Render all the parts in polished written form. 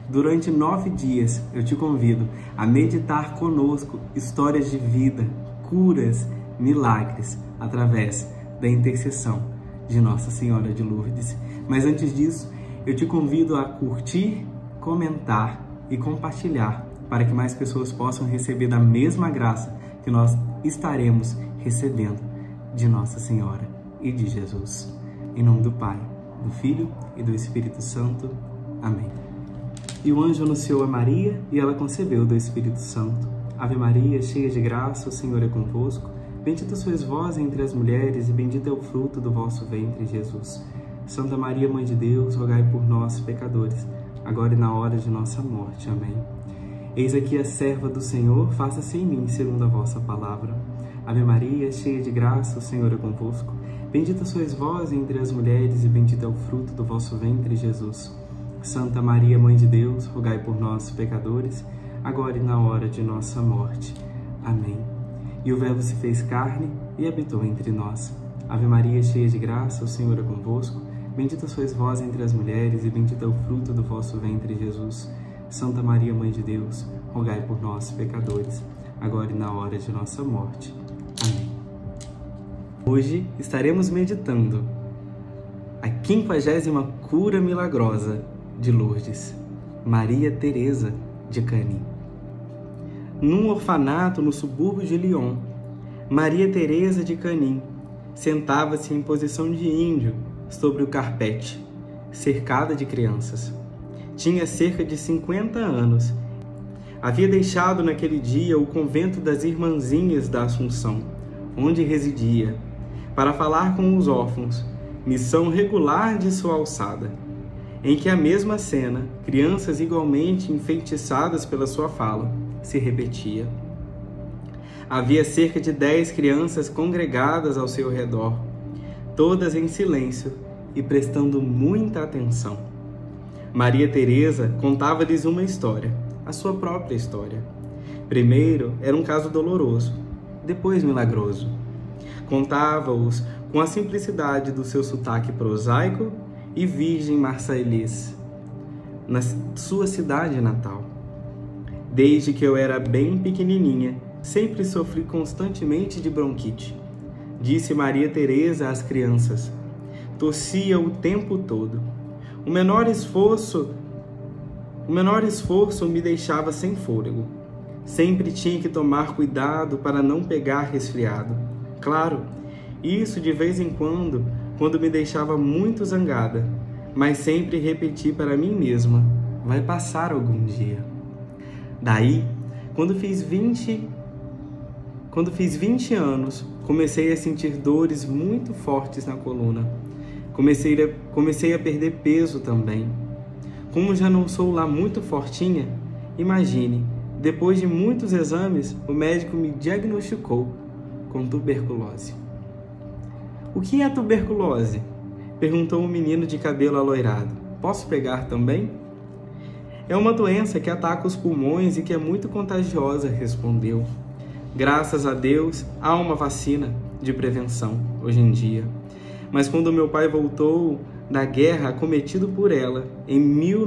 Durante 9 dias, eu te convido a meditar conosco histórias de vida, curas, milagres, através da intercessão de Nossa Senhora de Lourdes. Mas antes disso, eu te convido a curtir, comentar e compartilhar para que mais pessoas possam receber da mesma graça que nós estaremos recebendo de Nossa Senhora e de Jesus. Em nome do Pai, do Filho e do Espírito Santo. Amém. E o anjo anunciou a Maria, e ela concebeu do Espírito Santo. Ave Maria, cheia de graça, o Senhor é convosco. Bendita sois vós entre as mulheres, e bendito é o fruto do vosso ventre, Jesus. Santa Maria, Mãe de Deus, rogai por nós, pecadores, agora e na hora de nossa morte. Amém. Eis aqui a serva do Senhor, faça-se em mim segundo a vossa palavra. Ave Maria, cheia de graça, o Senhor é convosco. Bendita sois vós entre as mulheres, e bendito é o fruto do vosso ventre, Jesus. Santa Maria, Mãe de Deus, rogai por nós, pecadores, agora e na hora de nossa morte. Amém. E o Verbo se fez carne e habitou entre nós. Ave Maria, cheia de graça, o Senhor é convosco. Bendita sois vós entre as mulheres, e bendito é o fruto do vosso ventre, Jesus. Santa Maria, Mãe de Deus, rogai por nós, pecadores, agora e na hora de nossa morte. Amém. Hoje estaremos meditando a 50ª cura milagrosa de Lourdes, Maria Teresa de Cani. Num orfanato no subúrbio de Lyon, Maria Teresa de Cani sentava-se em posição de índio sobre o carpete, cercada de crianças. Tinha cerca de 50 anos. Havia deixado naquele dia o convento das Irmãzinhas da Assunção, onde residia, para falar com os órfãos, missão regular de sua alçada, em que a mesma cena, crianças igualmente enfeitiçadas pela sua fala, se repetia. Havia cerca de 10 crianças congregadas ao seu redor, todas em silêncio e prestando muita atenção. Maria Teresa contava-lhes uma história, a sua própria história. Primeiro era um caso doloroso, depois milagroso. Contava-os com a simplicidade do seu sotaque prosaico e virgem marsailês, na sua cidade natal. Desde que eu era bem pequenininha, sempre sofri constantemente de bronquite, disse Maria Teresa às crianças. Tossia o tempo todo. O menor esforço me deixava sem fôlego. Sempre tinha que tomar cuidado para não pegar resfriado. Claro, isso de vez em quando me deixava muito zangada, mas sempre repeti para mim mesma, vai passar algum dia. Daí, quando fiz 20 anos, comecei a sentir dores muito fortes na coluna. Comecei a perder peso também. Como já não sou lá muito fortinha, imagine, depois de muitos exames, o médico me diagnosticou com tuberculose. O que é tuberculose? Perguntou um menino de cabelo aloirado. Posso pegar também? É uma doença que ataca os pulmões e que é muito contagiosa, respondeu. Graças a Deus, há uma vacina de prevenção hoje em dia. Mas quando meu pai voltou da guerra acometido por ela, em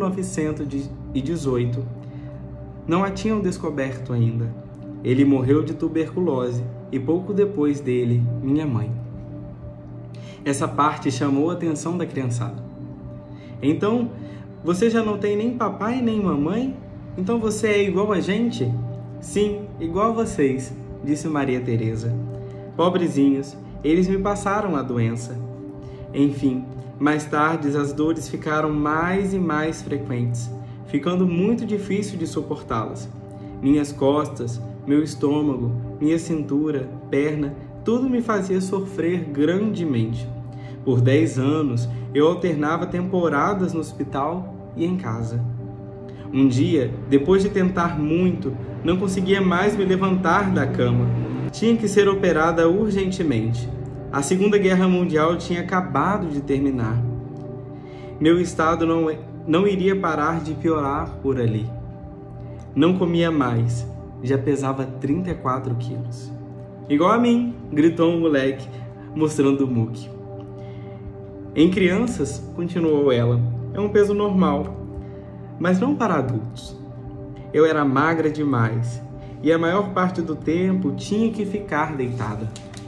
1918, não a tinham descoberto ainda. Ele morreu de tuberculose e pouco depois dele, minha mãe. Essa parte chamou a atenção da criançada. Então, você já não tem nem papai nem mamãe? Então você é igual a gente? Sim, igual a vocês, disse Maria Teresa. Pobrezinhos, eles me passaram a doença. Enfim, mais tarde as dores ficaram mais e mais frequentes, ficando muito difícil de suportá-las. Minhas costas, meu estômago, minha cintura, perna, tudo me fazia sofrer grandemente. Por 10 anos, eu alternava temporadas no hospital e em casa. Um dia, depois de tentar muito, não conseguia mais me levantar da cama. Tinha que ser operada urgentemente. A Segunda Guerra Mundial tinha acabado de terminar. Meu estado não iria parar de piorar por ali. Não comia mais, já pesava 34 quilos. Igual a mim, gritou um moleque, mostrando o muque. Em crianças, continuou ela, é um peso normal. mas não para adultos. Eu era magra demais e a maior parte do tempo tinha que ficar deitada.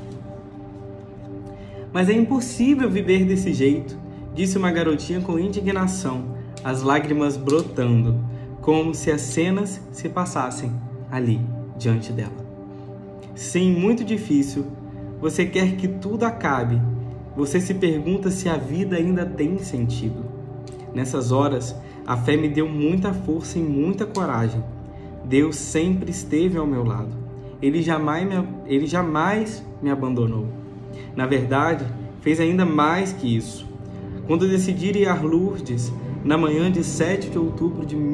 Mas é impossível viver desse jeito, disse uma garotinha com indignação, as lágrimas brotando, como se as cenas se passassem ali, diante dela. Sim, muito difícil. Você quer que tudo acabe. Você se pergunta se a vida ainda tem sentido. Nessas horas, a fé me deu muita força e muita coragem. Deus sempre esteve ao meu lado. Ele jamais me abandonou. Na verdade, fez ainda mais que isso. Quando decidi ir a Lourdes, na manhã de 7 de outubro de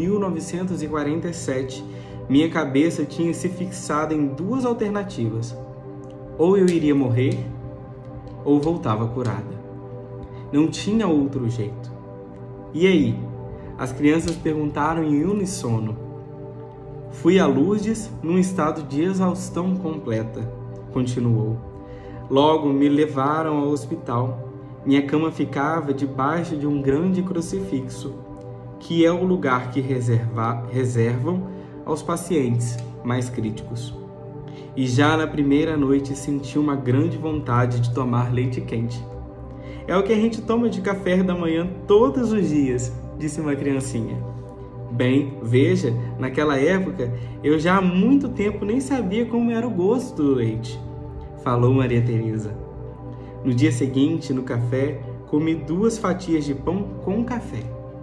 1947, minha cabeça tinha se fixado em duas alternativas. Ou eu iria morrer, ou voltava curada. Não tinha outro jeito. E aí? As crianças perguntaram em uníssono. Fui a Lourdes num estado de exaustão completa, continuou. Logo me levaram ao hospital. Minha cama ficava debaixo de um grande crucifixo, que é o lugar que reservam aos pacientes mais críticos. E já na primeira noite senti uma grande vontade de tomar leite quente. É o que a gente toma de café da manhã todos os dias, disse uma criancinha. Bem, veja, naquela época eu já há muito tempo nem sabia como era o gosto do leite, falou Maria Teresa. No dia seguinte, no café, comi 2 fatias de pão com café.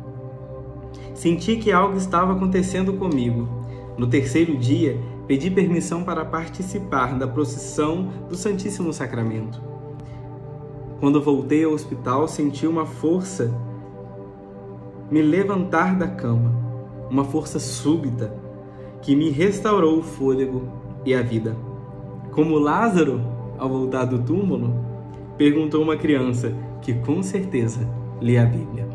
Senti que algo estava acontecendo comigo. No terceiro dia, pedi permissão para participar da procissão do Santíssimo Sacramento. Quando voltei ao hospital, senti uma força me levantar da cama, uma força súbita que me restaurou o fôlego e a vida. Como Lázaro, ao voltar do túmulo, perguntou uma criança que com certeza lê a Bíblia.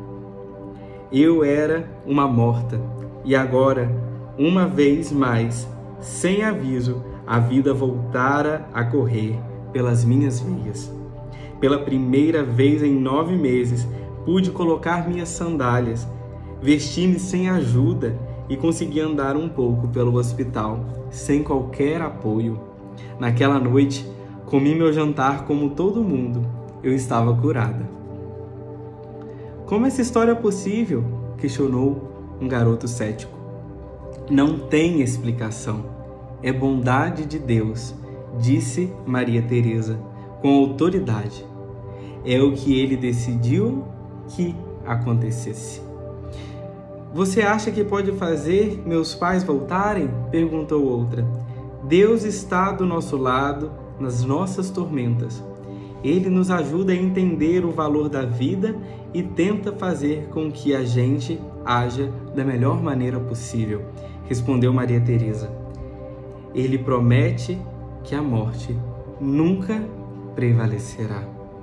Eu era uma morta e agora, uma vez mais, sem aviso, a vida voltara a correr pelas minhas veias. Pela primeira vez em 9 meses, pude colocar minhas sandálias, vesti-me sem ajuda e consegui andar um pouco pelo hospital, sem qualquer apoio. Naquela noite, comi meu jantar como todo mundo. Eu estava curada. Como essa história é possível? Questionou um garoto cético. Não tem explicação. É bondade de Deus, disse Maria Teresa, com autoridade. É o que ele decidiu que acontecesse. Você acha que pode fazer meus pais voltarem? Perguntou outra. Deus está do nosso lado nas nossas tormentas. Ele nos ajuda a entender o valor da vida e tenta fazer com que a gente haja da melhor maneira possível, respondeu Maria Teresa. Ele promete que a morte nunca prevalecerá.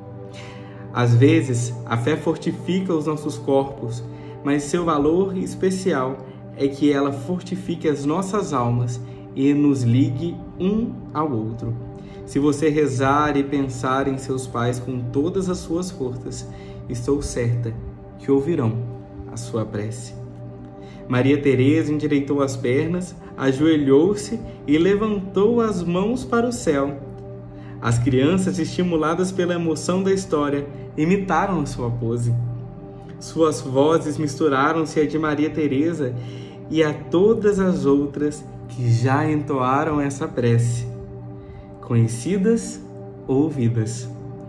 Às vezes, a fé fortifica os nossos corpos, mas seu valor especial é que ela fortifique as nossas almas e nos ligue um ao outro. Se você rezar e pensar em seus pais com todas as suas forças, estou certa que ouvirão a sua prece. Maria Teresa endireitou as pernas, ajoelhou-se e levantou as mãos para o céu. As crianças, estimuladas pela emoção da história, imitaram a sua pose. Suas vozes misturaram-se à de Maria Teresa e a todas as outras que já entoaram essa prece, conhecidas ou ouvidas.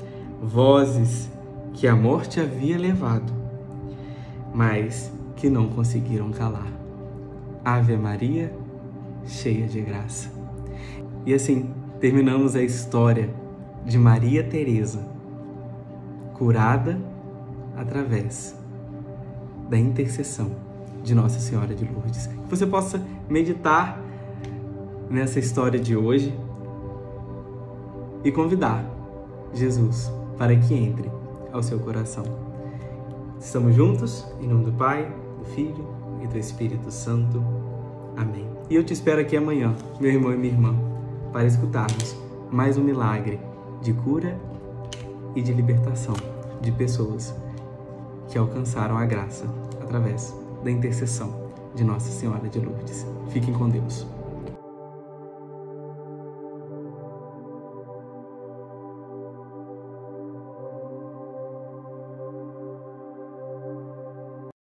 Vozes que a morte havia levado, mas que não conseguiram calar. Ave Maria, cheia de graça. E assim terminamos a história de Maria Teresa, curada através da intercessão de Nossa Senhora de Lourdes. Que você possa meditar nessa história de hoje e convidar Jesus para que entre ao seu coração. Estamos juntos, em nome do Pai, do Filho e do Espírito Santo. Amém. E eu te espero aqui amanhã, meu irmão e minha irmã, para escutarmos mais um milagre de cura e de libertação de pessoas que alcançaram a graça através da intercessão de Nossa Senhora de Lourdes. Fiquem com Deus.